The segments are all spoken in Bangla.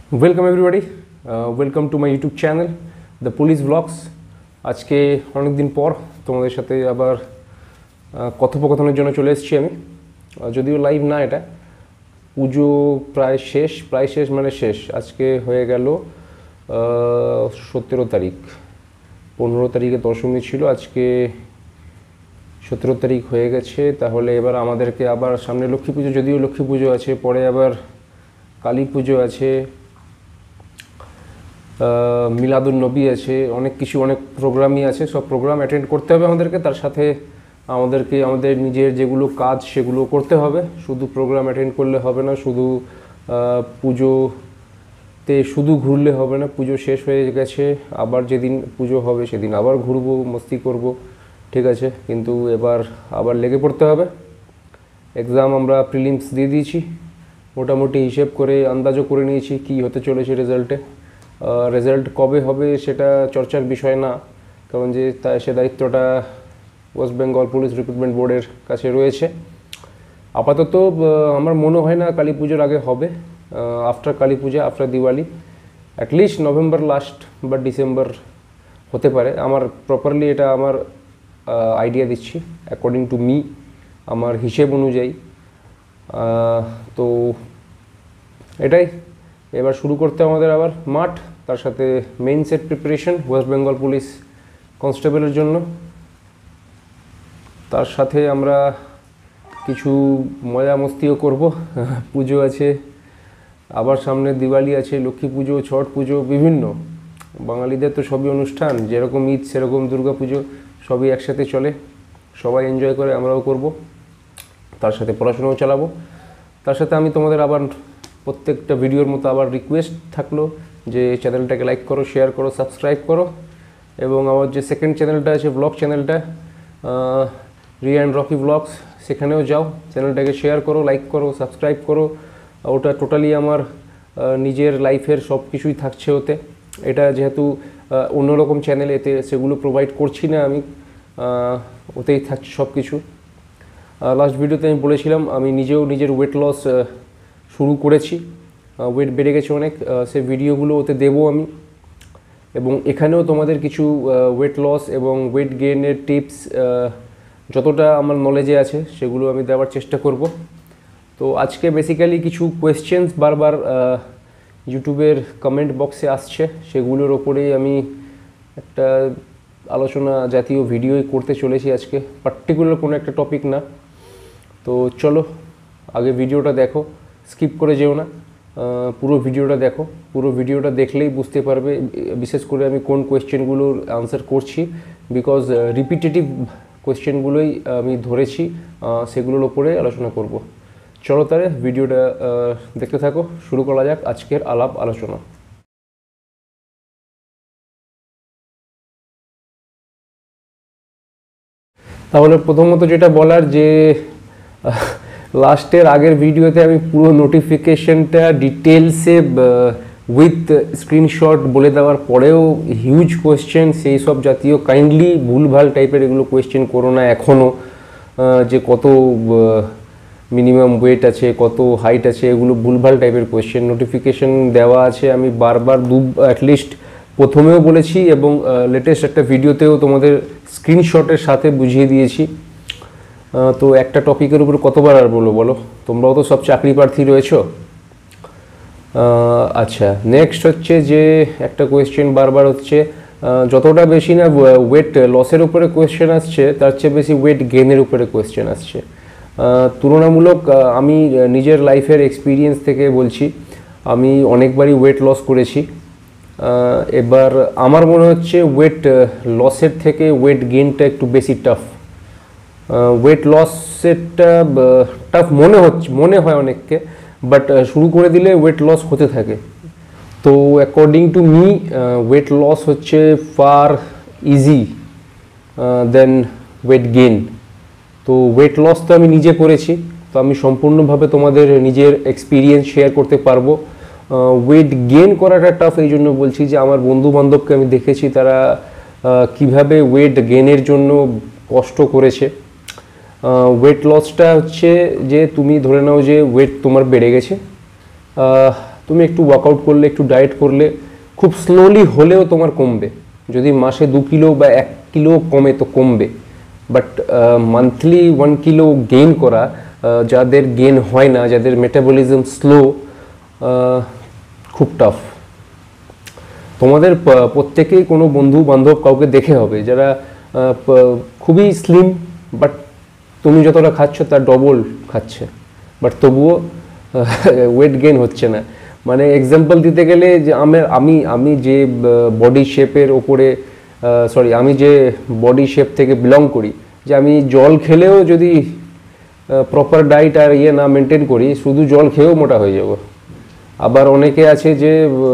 Welcome everybody, welcome to my YouTube channel, The Police Vlogs. আজকে অনেক দিন পর তোমাদের সাথে আবার কথোপকথনের জন্য চলে এসেছি আমি। যদিও লাইভ না, এটা পুজো প্রায় শেষ মানে শেষ। আজকে হয়ে গেল 17 তারিখ, 15 তারিখে দশমী ছিল, আজকে 17 তারিখ হয়ে গেছে। তাহলে এবার আমাদেরকে আবার সামনে লক্ষ্মী পুজো, যদিও লক্ষ্মী পুজো আছে, পরে আবার কালী পুজো আছে, মিলাদুন নবী আছে, অনেক কিছু, অনেক প্রোগ্রামই আছে। সব প্রোগ্রাম অ্যাটেন্ড করতে হবে আমাদেরকে, তার সাথে আমাদেরকে আমাদের নিজের যেগুলো কাজ সেগুলো করতে হবে। শুধু প্রোগ্রাম অ্যাটেন্ড করলে হবে না, শুধু পুজোতে শুধু ঘুরলে হবে না। পুজো শেষ হয়ে গেছে, আবার যেদিন পুজো হবে সেদিন আবার ঘুরবো, মস্তি করব, ঠিক আছে। কিন্তু এবার আবার লেগে পড়তে হবে। এক্সাম আমরা প্রিলিমস দিয়ে দিয়েছি, মোটামুটি হিসেব করে আন্দাজও করে নিয়েছি কী হতে চলেছে রেজাল্টে। রেজাল্ট কবে হবে সেটা চর্চার বিষয় না, কারণ যে সে দায়িত্বটা ওয়েস্ট বেঙ্গল পুলিশ রিক্রুটমেন্ট বোর্ডের কাছে রয়েছে। আপাতত আমার মনে হয় না কালী পুজোর আগে হবে। After Kali Puja, after Diwali, at least November last বা ডিসেম্বর হতে পারে। আমার প্রপারলি এটা আমার আইডিয়া দিচ্ছি, অ্যাকর্ডিং টু মি, আমার হিসেব অনুযায়ী। তো এটাই, এবার শুরু করতে আমাদের আবার মাঠ, তার সাথে main set preparation West Bengal police কনস্টেবলের জন্য। তার সাথে আমরা কিছু মজা মস্তিও করব। পুজো আছে, আবার সামনে দিওয়ালি আছে, লক্ষ্মী পুজো, ছট পুজো, বিভিন্ন বাঙালিদের তো সবই অনুষ্ঠান, যেরকম ঈদ সেরকম দুর্গা পুজো, সবই একসাথে চলে, সবাই এনজয় করে, আমরাও করব। তার সাথে পড়াশোনাও চালাবো। তার সাথে আমি তোমাদের আবার প্রত্যেকটা ভিডিওর মতো আবার রিকোয়েস্ট থাকলো যে চ্যানেলটাকে লাইক করো, শেয়ার করো, সাবস্ক্রাইব করো। এবং আমার যে সেকেন্ড চ্যানেলটা আছে, ব্লগ চ্যানেলটা, রিয়া অ্যান্ড রকি ব্লগস, সেখানেও যাও, চ্যানেলটাকে শেয়ার করো, লাইক করো, সাবস্ক্রাইব করো। ওটা টোটালি আমার নিজের লাইফের সব কিছুই থাকছে ওতে। এটা যেহেতু অন্যরকম চ্যানেল, এতে সেগুলো প্রোভাইড করছি না আমি, ওতেই থাকছে সব কিছু। লাস্ট ভিডিওতে আমি বলেছিলাম আমি নিজেও নিজের ওয়েট লস শুরু করেছি, ওয়েট বেড়ে গেছে অনেক, সে ভিডিওগুলো ওতে দেবো আমি। এবং এখানেও তোমাদের কিছু ওয়েট লস এবং ওয়েট গেইনের টিপস যতটা আমার নলেজে আছে সেগুলো আমি দেওয়ার চেষ্টা করব। তো আজকে বেসিক্যালি কিছু কোয়েশ্চেন্স বারবার ইউটিউবের কমেন্ট বক্সে আসছে, সেগুলোর ওপরেই আমি একটা আলোচনা জাতীয় ভিডিওই করতে চলেছি আজকে, পার্টিকুলার কোনো একটা টপিক না। তো চলো আগে ভিডিওটা দেখো, স্কিপ করে যেও না, পুরো ভিডিওটা দেখো। পুরো ভিডিওটা দেখলেই বুঝতে পারবে বিশেষ করে আমি কোন কোয়েশ্চেনগুলোর আনসার করছি, বিকজ রিপিটেটিভ কোয়েশ্চেনগুলোই আমি ধরেছি, সেগুলোর ওপরে আলোচনা করব। চলো তাহলে ভিডিওটা দেখতে থাকো, শুরু করা যাক আজকের আলাপ আলোচনা। তাহলে প্রথমত যেটা বলার, যে লাস্টের আগের ভিডিওতে আমি পুরো নোটিফিকেশনটা ডিটেলসে উইথ স্ক্রিনশট বলে দেওয়ার পরেও হিউজ কোয়েশ্চেন সেই সব জাতীয়, কাইন্ডলি ভুলভাল টাইপের এগুলো কোয়েশ্চেন করো না এখনও, যে কত মিনিমাম ওয়েট আছে, কত হাইট আছে, এগুলো ভুলভাল টাইপের কোয়েশ্চেন নোটিফিকেশন দেওয়া আছে। আমি বারবার অ্যাটলিস্ট প্রথমেও বলেছি এবং লেটেস্ট একটা ভিডিওতেও তোমাদের স্ক্রিনশটের সাথে বুঝিয়ে দিয়েছি। তো একটা টপিকের উপর কতবার আর বলো, তোমরাও তো সব চাকরি প্রার্থী রয়েছো। আচ্ছা, নেক্সট হচ্ছে যে একটা কোয়েশ্চেন বারবার হচ্ছে, যতটা বেশি না ওয়েট লসের উপরে কোয়েশ্চেন আসছে, তার চেয়ে বেশি ওয়েট গেইনের উপরে কোয়েশ্চেন আসছে। তুলনামূলক আমি নিজের লাইফের এক্সপিরিয়েন্স থেকে বলছি, আমি অনেকবারই ওয়েট লস করেছি। এবার আমার মনে হচ্ছে ওয়েট লসের থেকে ওয়েট গেইনটা একটু বেশি টাফ। ওয়েট লসেরটা টাফ মনে হয় অনেককে, বাট শুরু করে দিলে ওয়েট লস হতে থাকে। তো according to me weight loss হচ্ছে far easy then weight gain. তো ওয়েট লস তো আমি নিজে করেছি, তো আমি সম্পূর্ণভাবে তোমাদের নিজের এক্সপিরিয়েন্স শেয়ার করতে পারবো। ওয়েট গেইন করাটা টাফ এই জন্য বলছি যে আমার বন্ধু বান্ধবকে আমি দেখেছি তারা কিভাবে ওয়েট গেইনের জন্য কষ্ট করেছে। ওয়েট লসটা হচ্ছে যে তুমি ধরে নাও যে ওয়েট তোমার বেড়ে গেছে, তুমি একটু ওয়ার্কআউট করলে, একটু ডায়েট করলে খুব স্লোলি হলেও তোমার কমবে। যদি মাসে 2 কিলো বা 1 কিলো কমে তো কমবে, বাট মান্থলি 1 কিলো গেইন করা, যাদের গেইন হয় না, যাদের মেটাবলিজম স্লো, খুব টাফ। তোমাদের প্রত্যেকেই কোনো বন্ধু বান্ধব কাউকে দেখে হবে যারা খুবই স্লিম, বাট তুমি যতটা খাচ্ছ তার ডবল খাচ্ছে, বাট তবুও ওয়েট গেইন হচ্ছে না। মানে এক্সাম্পল দিতে গেলে যে আমি যে বডি শেপের ওপরে আমি যে বডি শেপ থেকে বিলং করি, যে আমি জল খেলেও যদি প্রপার ডায়েট আর না মেনটেন করি, শুধু জল খেয়েও মোটা হয়ে যাব। আবার অনেকে আছে যে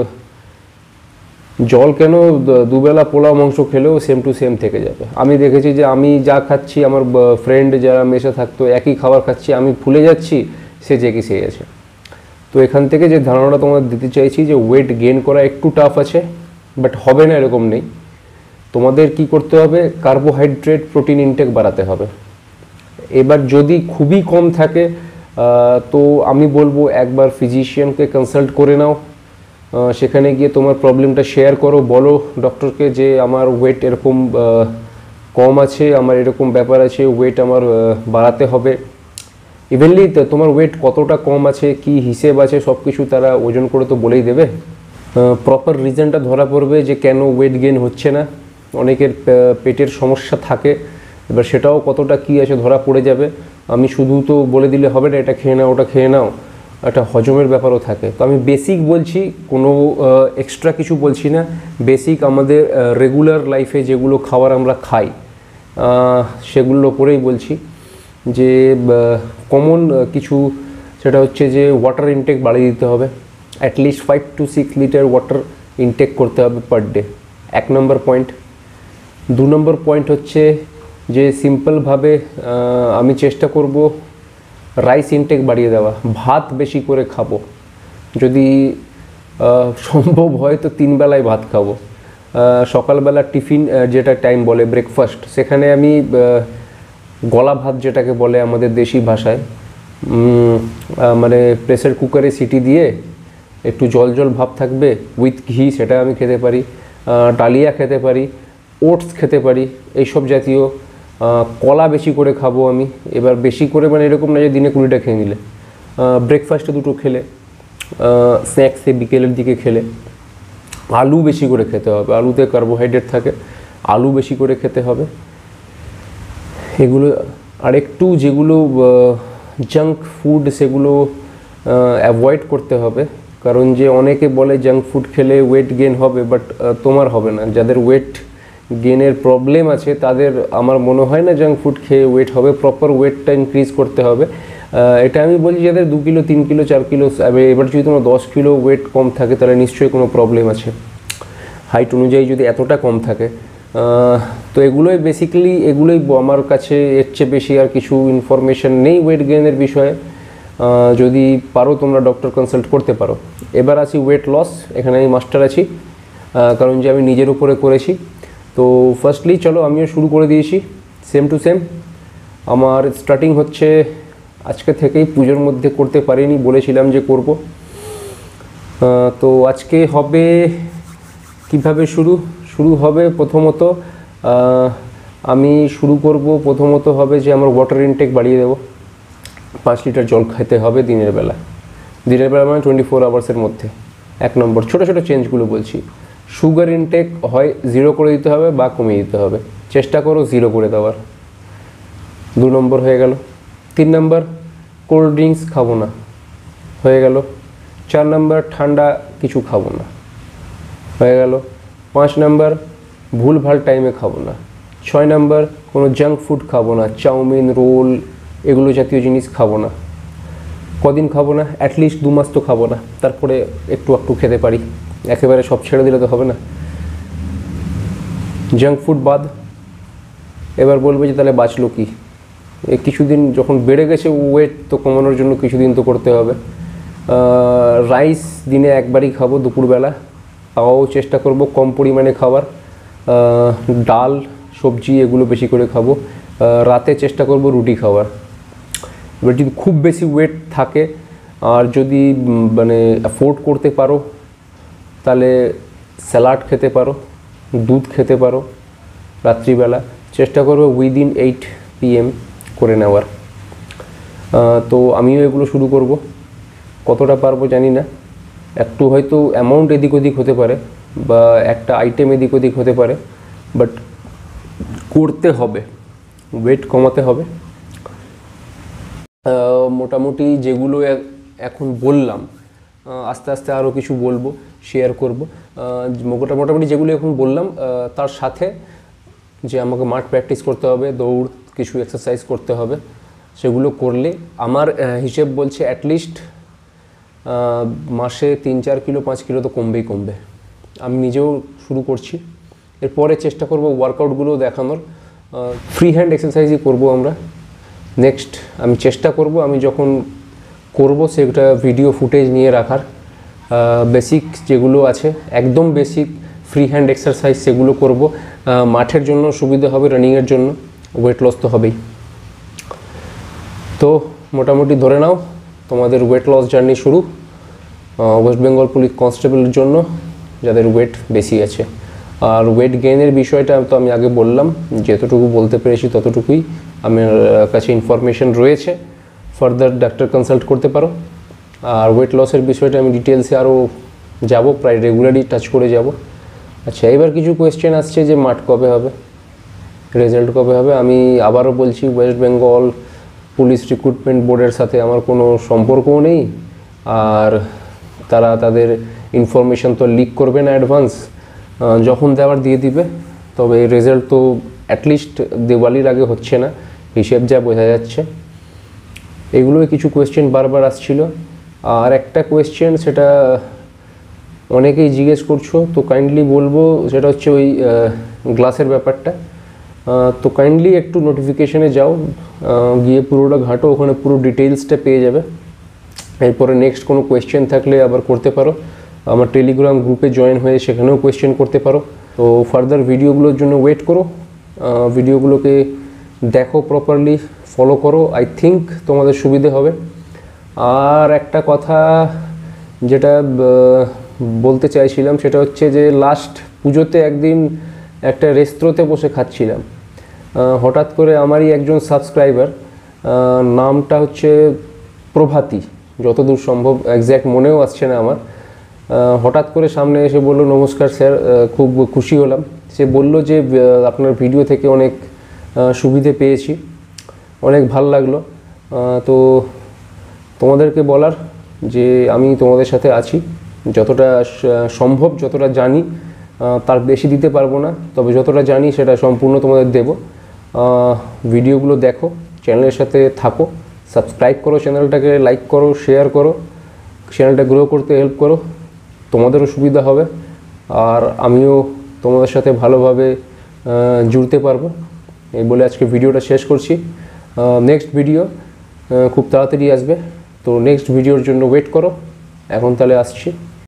জল কেন, দুবেলা পোলাও মাংস খেলেও সেম টু সেম থেকে যাবে। আমি দেখেছি যে আমি যা খাচ্ছি, আমার ফ্রেন্ড যারা মেসে থাকতো একই খাবার খাচ্ছি, আমি ফুলে যাচ্ছি, সে যে কি সেই আছে। তো এখান থেকে যে ধারণাটা তোমাদের দিতে চাইছি যে ওয়েট গেইন করা একটু টাফ আছে, বাট হবে না এরকম নেই। তোমাদের কি করতে হবে, কার্বোহাইড্রেট প্রোটিন ইনটেক বাড়াতে হবে। এবার যদি খুবই কম থাকে তো আমি বলবো একবার ফিজিশিয়ানকে কনসাল্ট করে নাও, সেখানে গিয়ে তোমার প্রবলেমটা শেয়ার করো, বলো ডক্টরকে যে আমার ওয়েট এরকম কম আছে, আমার এরকম ব্যাপার আছে, ওয়েট আমার বাড়াতে হবে। ইভেনলি তোমার ওয়েট কতটা কম আছে, কি হিসেব আছে, সব কিছু তারা ওজন করে তো বলেই দেবে। প্রপার রিজনটা ধরা পড়বে যে কেন ওয়েট গেইন হচ্ছে না। অনেকের পেটের সমস্যা থাকে, এবার সেটাও কতটা কি আছে ধরা পড়ে যাবে। আমি শুধু তো বলে দিলে হবে না এটা খেয়ে নাও ওটা খেয়ে নাও, একটা হজমের ব্যাপারও থাকে। তো আমি বেসিক বলছি, কোনো এক্সট্রা কিছু বলছি না। বেসিক আমাদের রেগুলার লাইফে যেগুলো খাবার আমরা খাই সেগুলোর ওপরেই বলছি। যে কমন কিছু, সেটা হচ্ছে যে ওয়াটার ইনটেক বাড়িয়ে দিতে হবে। At least 5 to 6 litre water intake করতে হবে per day, 1 number point. 2 number point হচ্ছে যে সিম্পলভাবে আমি চেষ্টা করব রাইস ইনটেক বাড়িয়ে দেওয়া, ভাত বেশি করে খাবো। যদি সম্ভব হয় তো 3 বেলায় ভাত খাবো। সকালবেলা টিফিন যেটা টাইম বলে ব্রেকফাস্ট, সেখানে আমি গলা ভাত যেটাকে বলে আমাদের দেশি ভাষায়, মানে প্রেসার কুকারে সিটি দিয়ে একটু জল জল ভাব থাকবে উইথ ঘি, সেটা আমি খেতে পারি। ডালিয়া খেতে পারি, ওটস খেতে পারি, এইসব জাতীয়। কলা বেশি করে খাবো আমি। এবার বেশি করে মানে এরকম না যে দিনে 20টা খেয়ে নিলে, ব্রেকফাস্টে 2টো খেলে, স্ন্যাক্সে বিকেলের দিকে খেলে। আলু বেশি করে খেতে হবে, আলুতে কার্বোহাইড্রেট থাকে, আলু বেশি করে খেতে হবে। এগুলো আরেকটু যেগুলো জাঙ্ক ফুড সেগুলো অ্যাভয়েড করতে হবে। কারণ যে অনেকে বলে জাঙ্ক ফুড খেলে ওয়েট গেইন হবে, বাট তোমার হবে না। যাদের ওয়েট গেইনের প্রবলেম আছে তাদের আমার মনে হয় না জাঙ্ক ফুড খেয়ে ওয়েট হবে। প্রপার ওয়েটটা ইনক্রিজ করতে হবে। এটা আমি বলছি যাদের 2 কিলো 3 কিলো 4 কিলো, এবার যদি তোমার 10 কিলো ওয়েট কম থাকে তাহলে নিশ্চয়ই কোনো প্রবলেম আছে। হাইট অনুযায়ী যদি এতটা কম থাকে, তো এগুলোই বেসিক্যালি, এগুলোই আমার কাছে এর চেয়ে বেশি আর কিছু ইনফরমেশন নেই ওয়েট গেইনের বিষয়ে। যদি পারো তোমরা ডক্টর কনসাল্ট করতে পারো। এবার আছি ওয়েট লস, এখানে আমি মাস্টার আছি, কারণ যে আমি নিজের উপরে করেছি। তো ফার্স্টলি চলো আমিও শুরু করে দিয়েছি সেম টু সেম। আমার স্টার্টিং হচ্ছে আজকে থেকেই, পুজোর মধ্যে করতে পারিনি, বলেছিলাম যে করব। তো আজকে হবে কিভাবে শুরু হবে। প্রথমত আমি শুরু করব, প্রথমত হবে যে আমার ওয়াটার ইনটেক বাড়িয়ে দেবো। 5 লিটার জল খেতে হবে দিনের বেলা মানে 24 আওয়ার্সের মধ্যে। 1 নম্বর। ছোটো ছোটো চেঞ্জগুলো বলছি। সুগার ইনটেক হয় 0 করে দিতে হবে বা কমিয়ে দিতে হবে, চেষ্টা করো 0 করে দেওয়ার। 2 নম্বর হয়ে গেল। 3 নম্বর, কোল্ড ড্রিঙ্কস খাবো না, হয়ে গেল। 4 নম্বর, ঠান্ডা কিছু খাবো না, হয়ে গেল। 5 নম্বর, ভুলভাল টাইমে খাবো না। 6 নম্বর, কোনো জাঙ্ক ফুড খাবো না, চাউমিন রোল এগুলো জাতীয় জিনিস খাবো না। কদিন খাবো না, অ্যাটলিস্ট 2 মাস তো খাবো না, তারপরে একটু একটু খেতে পারি। একেবারে সব ছেড়ে দিলে তো হবে না। জাঙ্ক ফুড বাদ। এবার বলবে যে তাহলে বাঁচলো কি। কিছুদিন যখন বেড়ে গেছে ওয়েট, তো কমানোর জন্য কিছুদিন তো করতে হবে। রাইস দিনে একবারই খাবো দুপুরবেলা, তাও চেষ্টা করব কম পরিমাণে খাবার। ডাল সবজি এগুলো বেশি করে খাবো। রাতে চেষ্টা করব রুটি খাওয়ার। এবার যদি খুব বেশি ওয়েট থাকে আর যদি মানে অ্যাফোর্ড করতে পারো তাহলে স্যালাড খেতে পারো, দুধ খেতে পারো রাত্রিবেলা। চেষ্টা করবে উইদিন 8 PM করে নেওয়ার। তো আমিও এগুলো শুরু করব, কতটা পারবো জানি না, একটু হয়তো অ্যামাউন্ট এদিক ওদিক হতে পারে বা একটা আইটেম এদিক ওদিক হতে পারে, বাট করতে হবে, ওয়েট কমাতে হবে। মোটামুটি যেগুলো এখন বললাম, আস্তে আস্তে আরও কিছু বলবো, শেয়ার করব। মোটামুটি যেগুলো এখন বললাম তার সাথে যে আমাকে মাঠ প্র্যাকটিস করতে হবে, দৌড়, কিছু এক্সারসাইজ করতে হবে, সেগুলো করলে আমার হিসেব বলছে অ্যাটলিস্ট মাসে 3-4 কিলো 5 কিলো তো কমবে। আমি নিজেও শুরু করছি, এরপরে চেষ্টা করব ওয়ার্কআউটগুলো দেখানোর। ফ্রি হ্যান্ড এক্সারসাইজই করব আমরা নেক্সট। আমি চেষ্টা করব আমি যখন করব সেটা ভিডিও ফুটেজ নিয়ে রাখার। বেসিক যেগুলো আছে একদম বেসিক ফ্রি হ্যান্ড এক্সারসাইজ সেগুলো করব। মাঠের জন্য সুবিধা হবে, রানিংয়ের জন্য, ওয়েট লস তো হবেই। তো মোটামুটি ধরে নাও তোমাদের ওয়েট লস জার্নি শুরু ওয়েস্ট বেঙ্গল পুলিশ কনস্টেবলের জন্য যাদের ওয়েট বেশি আছে। আর ওয়েট গেইনের বিষয়টা তো আমি আগে বললাম, যতটুকু বলতে পেরেছি ততটুকুই আমার কাছে ইনফরমেশন রয়েছে। ফার্দার ডাক্তার কনসাল্ট করতে পারো। আর ওয়েট লসের বিষয়টা আমি ডিটেলসে আরও যাব, প্রায় রেগুলারই টাচ করে যাব। আচ্ছা, এবার কিছু কোয়েশ্চেন আসছে যে মাঠ কবে হবে, রেজাল্ট কবে হবে। আমি আবারও বলছি, ওয়েস্ট বেঙ্গল পুলিশ রিক্রুটমেন্ট বোর্ডের সাথে আমার কোনো সম্পর্কও নেই, আর তারা তাদের ইনফরমেশন তো লিক করবে না অ্যাডভান্স, যখন দেওয়ার দিয়ে দিবে। তবে রেজাল্ট তো অ্যাটলিস্ট দিওয়ালির আগে হচ্ছে না, হিসেব যা বোঝা যাচ্ছে। এগুলোই কিছু কোয়েশ্চেন বারবার আসছিল। আর একটা কোয়েশ্চেন, সেটা অনেকেই জিজ্ঞেস করছো, তো কাইন্ডলি বলবো, সেটা হচ্ছে ওই গ্লাসের ব্যাপারটা। তো কাইন্ডলি একটু নোটিফিকেশানে যাও, গিয়ে পুরোটা ঘাঁটো, ওখানে পুরো ডিটেলসটা পেয়ে যাবে। এরপরে নেক্সট কোনো কোয়েশ্চেন থাকলে আবার করতে পারো, আমার টেলিগ্রাম গ্রুপে জয়েন হয়ে সেখানেও কোয়েশ্চেন করতে পারো। তো ফার্দার ভিডিওগুলোর জন্য ওয়েট করো, ভিডিওগুলোকে দেখো, প্রপারলি ফলো করো, আই থিঙ্ক তোমাদের সুবিধে হবে। আর একটা কথা যেটা বলতে চাইছিলাম, সেটা হচ্ছে যে লাস্ট পুজোতে একদিন একটা রেস্টুরেন্টে বসে খাচ্ছিলাম, হঠাৎ করে আমারই একজন সাবস্ক্রাইবার, নামটা হচ্ছে প্রভাতী, যতদূর সম্ভব, এক্স্যাক্ট মনেও আসছে না আমার, হঠাৎ করে সামনে এসে বললো, নমস্কার স্যার, খুব খুশি হলাম। সে বলল যে আপনার ভিডিও থেকে অনেক সুবিধে পেয়েছি, অনেক ভালো লাগলো। তো তোমাদেরকে বলার যে আমি তোমাদের সাথে আছি, যতটা সম্ভব, যতটা জানি, তার বেশি দিতে পারবো না, তবে যতটা জানি সেটা সম্পূর্ণ তোমাদের দেব। ভিডিওগুলো দেখো, চ্যানেলের সাথে থাকো, সাবস্ক্রাইব করো চ্যানেলটাকে, লাইক করো, শেয়ার করো, চ্যানেলটা গ্রো করতে হেল্প করো, তোমাদেরও সুবিধা হবে আর আমিও তোমাদের সাথে ভালোভাবে জুড়তে পারবো। এই বলে আজকে ভিডিওটা শেষ করছি। নেক্সট ভিডিও খুব তাড়াতাড়ি আসবে, তো নেক্সট ভিডিওর জন্য ওয়েট করো। এখন তাহলে আসছি।